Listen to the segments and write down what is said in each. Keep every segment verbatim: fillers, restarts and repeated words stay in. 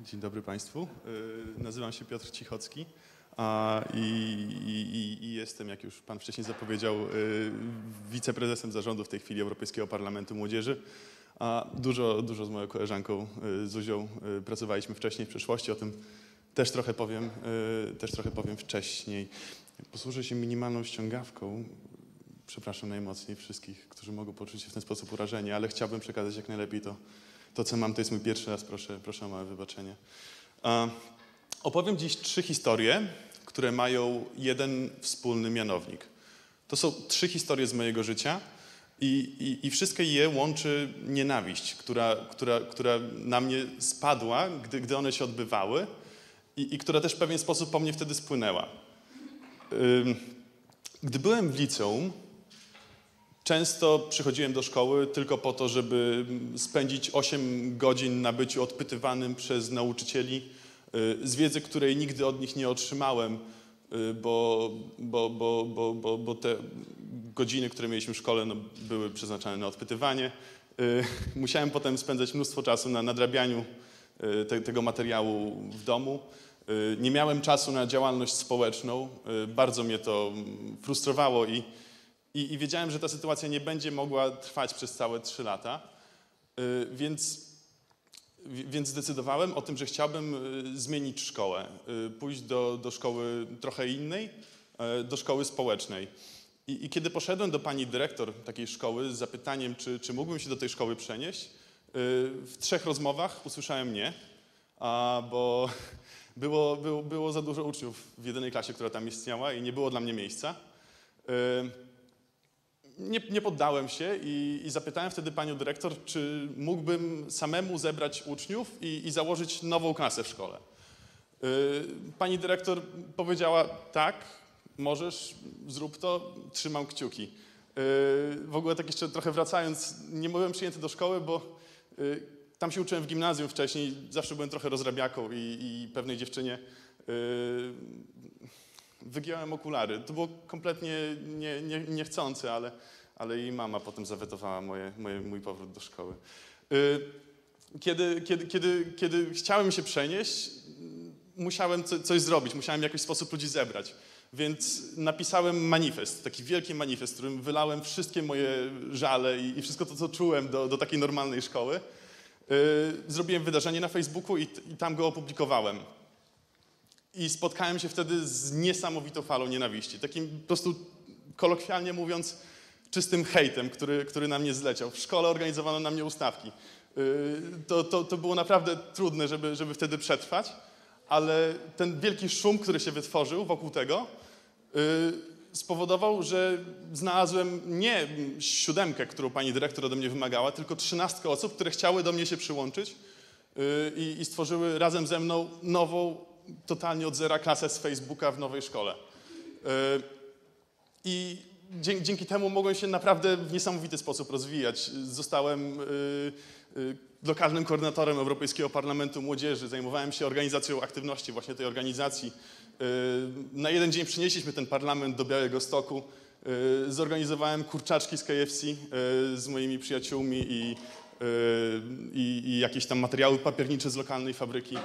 Dzień dobry Państwu. Nazywam się Piotr Cichocki a, i, i, i jestem, jak już Pan wcześniej zapowiedział, wiceprezesem zarządu w tej chwili Europejskiego Parlamentu Młodzieży. A dużo, dużo z moją koleżanką Zuzią pracowaliśmy wcześniej w przeszłości, o tym też trochę powiem, też trochę powiem wcześniej. Posłużę się minimalną ściągawką. Przepraszam najmocniej wszystkich, którzy mogą poczuć się w ten sposób urażeni, ale chciałbym przekazać jak najlepiej to, to co mam. To jest mój pierwszy raz, proszę, proszę o małe wybaczenie. Uh, opowiem dziś trzy historie, które mają jeden wspólny mianownik. To są trzy historie z mojego życia i, i, i wszystkie je łączy nienawiść, która, która, która na mnie spadła, gdy, gdy one się odbywały i, i która też w pewien sposób po mnie wtedy spłynęła. Uh, gdy byłem w liceum, często przychodziłem do szkoły tylko po to, żeby spędzić osiem godzin na byciu odpytywanym przez nauczycieli z wiedzy, której nigdy od nich nie otrzymałem, bo, bo, bo, bo, bo, bo te godziny, które mieliśmy w szkole, no, były przeznaczone na odpytywanie. Musiałem potem spędzać mnóstwo czasu na nadrabianiu te, tego materiału w domu. Nie miałem czasu na działalność społeczną. Bardzo mnie to frustrowało i I, I wiedziałem, że ta sytuacja nie będzie mogła trwać przez całe trzy lata, yy, więc, więc zdecydowałem o tym, że chciałbym yy, zmienić szkołę, yy, pójść do, do szkoły trochę innej, yy, do szkoły społecznej. I, I kiedy poszedłem do pani dyrektor takiej szkoły z zapytaniem, czy, czy mógłbym się do tej szkoły przenieść, yy, w trzech rozmowach usłyszałem nie, a, bo było, było, było za dużo uczniów w jedynej klasie, która tam istniała i nie było dla mnie miejsca. Yy, Nie, nie poddałem się i, i zapytałem wtedy panią dyrektor, czy mógłbym samemu zebrać uczniów i, i założyć nową klasę w szkole. Yy, pani dyrektor powiedziała, tak, możesz, zrób to, trzymam kciuki. Yy, w ogóle tak jeszcze trochę wracając, nie byłem przyjęty do szkoły, bo yy, tam się uczyłem w gimnazjum wcześniej, zawsze byłem trochę rozrabiaką i, i pewnej dziewczynie yy, wygiąłem okulary. To było kompletnie nie, nie, niechcące, ale, ale jej mama potem zawetowała moje, moje, mój powrót do szkoły. Kiedy, kiedy, kiedy, kiedy chciałem się przenieść, musiałem co, coś zrobić, musiałem w jakiś sposób ludzi zebrać. Więc napisałem manifest, taki wielki manifest, w którym wylałem wszystkie moje żale i, i wszystko to, co czułem do, do takiej normalnej szkoły. Zrobiłem wydarzenie na Facebooku i, i tam go opublikowałem. I spotkałem się wtedy z niesamowitą falą nienawiści. Takim po prostu, kolokwialnie mówiąc, czystym hejtem, który, który na mnie zleciał. W szkole organizowano na mnie ustawki. To, to, to było naprawdę trudne, żeby, żeby wtedy przetrwać, ale ten wielki szum, który się wytworzył wokół tego, spowodował, że znalazłem nie siódemkę, którą pani dyrektor ode mnie wymagała, tylko trzynastkę osób, które chciały do mnie się przyłączyć i, i stworzyły razem ze mną nową, totalnie od zera klasę z Facebooka w nowej szkole. I dzięki, dzięki temu mogłem się naprawdę w niesamowity sposób rozwijać. Zostałem lokalnym koordynatorem Europejskiego Parlamentu Młodzieży, zajmowałem się organizacją aktywności właśnie tej organizacji. Na jeden dzień przynieśliśmy ten parlament do Białegostoku. Zorganizowałem kurczaczki z K F C z moimi przyjaciółmi i, i, i jakieś tam materiały papiernicze z lokalnej fabryki.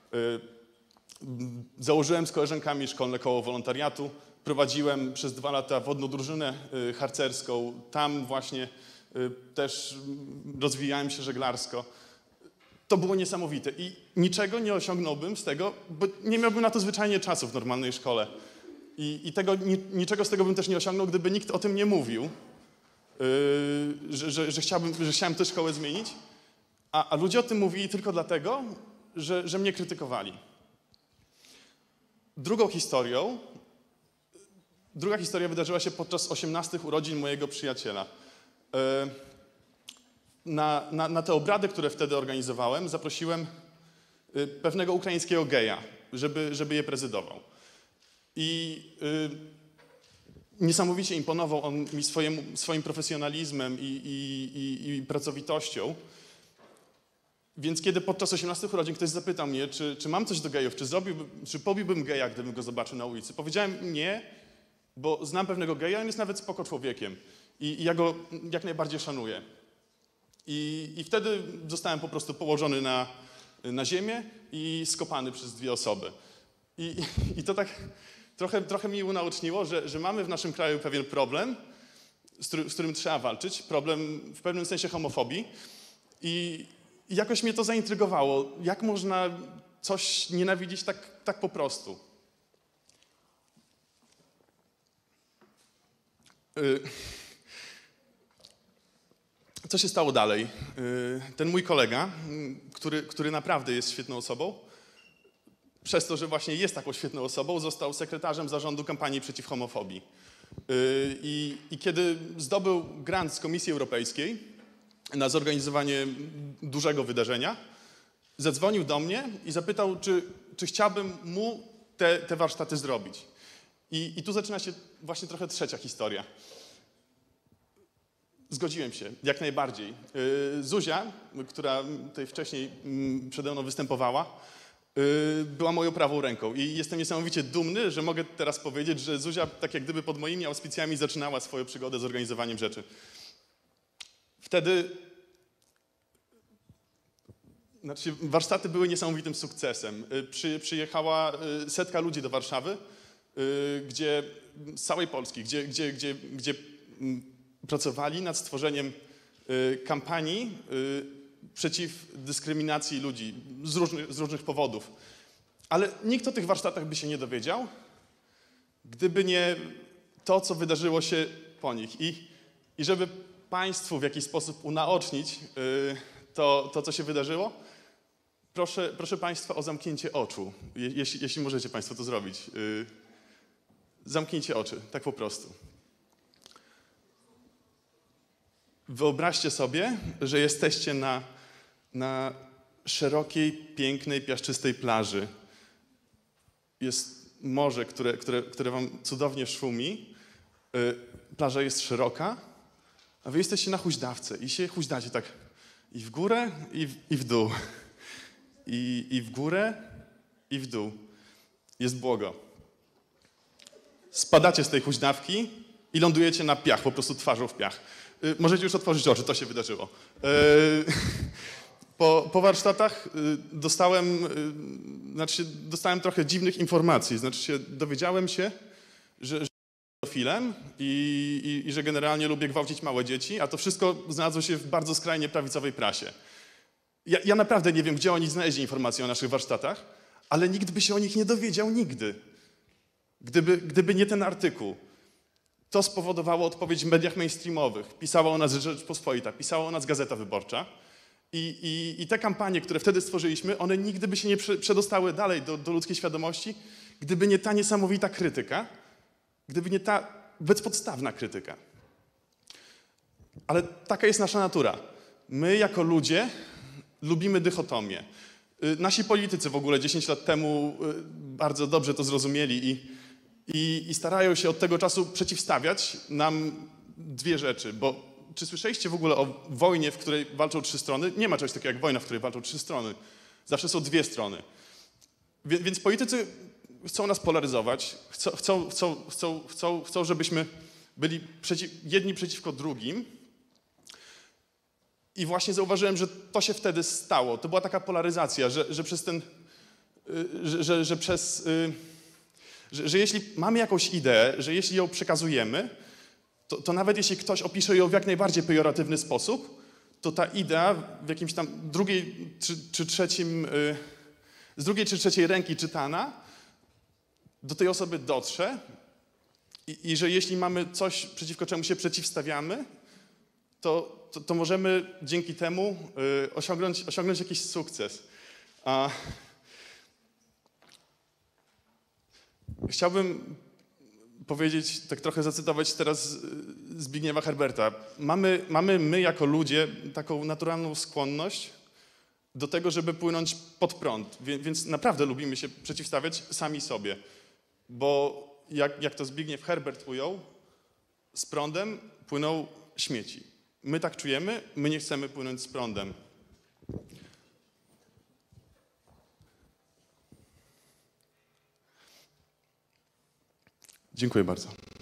Założyłem z koleżankami szkolne koło wolontariatu, prowadziłem przez dwa lata wodną drużynę harcerską, tam właśnie też rozwijałem się żeglarsko. To było niesamowite i niczego nie osiągnąłbym z tego, bo nie miałbym na to zwyczajnie czasu w normalnej szkole. I, i tego, niczego z tego bym też nie osiągnął, gdyby nikt o tym nie mówił, yy, że, że, że, chciałbym, że chciałem tę szkołę zmienić, a, a ludzie o tym mówili tylko dlatego, że, że mnie krytykowali. Drugą historią, druga historia wydarzyła się podczas osiemnastych urodzin mojego przyjaciela. Na, na, na te obrady, które wtedy organizowałem, zaprosiłem pewnego ukraińskiego geja, żeby, żeby je prezydował. I y, niesamowicie imponował on mi swoim, swoim profesjonalizmem i, i, i, i pracowitością. Więc kiedy podczas osiemnastych urodzin ktoś zapytał mnie, czy, czy mam coś do gejów, czy, zrobiłbym, czy pobiłbym geja, gdybym go zobaczył na ulicy, powiedziałem nie, bo znam pewnego geja, on jest nawet spoko człowiekiem i, i ja go jak najbardziej szanuję. I, i wtedy zostałem po prostu położony na, na ziemię i skopany przez dwie osoby. I, i to tak trochę, trochę mi unaoczniło, że, że mamy w naszym kraju pewien problem, z, który, z którym trzeba walczyć, problem w pewnym sensie homofobii. I, i jakoś mnie to zaintrygowało. Jak można coś nienawidzić tak, tak po prostu? Co się stało dalej? Ten mój kolega, który, który naprawdę jest świetną osobą, przez to, że właśnie jest taką świetną osobą, został sekretarzem zarządu kampanii przeciw homofobii. I, i kiedy zdobył grant z Komisji Europejskiej na zorganizowanie dużego wydarzenia, zadzwonił do mnie i zapytał, czy, czy chciałbym mu te, te warsztaty zrobić. I, I tu zaczyna się właśnie trochę trzecia historia. Zgodziłem się, jak najbardziej. Zuzia, która tutaj wcześniej przede mną występowała, była moją prawą ręką i jestem niesamowicie dumny, że mogę teraz powiedzieć, że Zuzia tak jak gdyby pod moimi auspicjami zaczynała swoją przygodę z organizowaniem rzeczy. Wtedy znaczy, warsztaty były niesamowitym sukcesem. Przy, przyjechała setka ludzi do Warszawy, gdzie, z całej Polski, gdzie, gdzie, gdzie, gdzie pracowali nad stworzeniem kampanii przeciw dyskryminacji ludzi z różnych, z różnych powodów. Ale nikt o tych warsztatach by się nie dowiedział, gdyby nie to, co wydarzyło się po nich. I, i żeby Państwu w jakiś sposób unaocznić to, to co się wydarzyło, proszę, proszę Państwa o zamknięcie oczu, jeśli, jeśli możecie Państwo to zrobić. Zamknijcie oczy, tak po prostu. Wyobraźcie sobie, że jesteście na, na szerokiej, pięknej, piaszczystej plaży. Jest morze, które, które, które wam cudownie szumi. Plaża jest szeroka, a wy jesteście na huźdawce i się huźdacie tak i w górę, i w, i w dół. I, I w górę, i w dół. Jest błogo. Spadacie z tej huźdawki i lądujecie na piach, po prostu twarzą w piach. Możecie już otworzyć oczy, to się wydarzyło. Po, po warsztatach dostałem, znaczy się, dostałem trochę dziwnych informacji. Znaczy się, dowiedziałem się, że, że jestem pedofilem i, i, i że generalnie lubię gwałcić małe dzieci, a to wszystko znalazło się w bardzo skrajnie prawicowej prasie. Ja, ja naprawdę nie wiem, gdzie oni znaleźli informacje o naszych warsztatach, ale nikt by się o nich nie dowiedział nigdy, gdyby, gdyby nie ten artykuł. To spowodowało odpowiedź w mediach mainstreamowych. Pisała o nas Rzeczpospolita, pisała o nas Gazeta Wyborcza. I, i, i te kampanie, które wtedy stworzyliśmy, one nigdy by się nie przedostały dalej do, do ludzkiej świadomości, gdyby nie ta niesamowita krytyka, gdyby nie ta bezpodstawna krytyka. Ale taka jest nasza natura. My jako ludzie lubimy dychotomię. Nasi politycy w ogóle dziesięć lat temu bardzo dobrze to zrozumieli i I, I starają się od tego czasu przeciwstawiać nam dwie rzeczy, bo czy słyszeliście w ogóle o wojnie, w której walczą trzy strony? Nie ma czegoś takiego jak wojna, w której walczą trzy strony. Zawsze są dwie strony. Wie, więc politycy chcą nas polaryzować, chcą, chcą, chcą, chcą, chcą, chcą żebyśmy byli przeciw, jedni przeciwko drugim. I właśnie zauważyłem, że to się wtedy stało. To była taka polaryzacja, że, że przez ten, że, że, że przez... Że, że jeśli mamy jakąś ideę, że jeśli ją przekazujemy, to, to nawet jeśli ktoś opisze ją w jak najbardziej pejoratywny sposób, to ta idea w jakimś tam drugiej czy, czy trzecim, yy, z drugiej czy trzeciej ręki czytana do tej osoby dotrze i, i że jeśli mamy coś, przeciwko czemu się przeciwstawiamy, to, to, to możemy dzięki temu yy, osiągnąć, osiągnąć jakiś sukces. A chciałbym powiedzieć, tak trochę zacytować teraz Zbigniewa Herberta. Mamy, mamy my jako ludzie taką naturalną skłonność do tego, żeby płynąć pod prąd, więc, więc naprawdę lubimy się przeciwstawiać sami sobie, bo jak, jak to Zbigniew Herbert ujął, z prądem płyną śmieci. My tak czujemy, my nie chcemy płynąć z prądem. Dziękuję bardzo.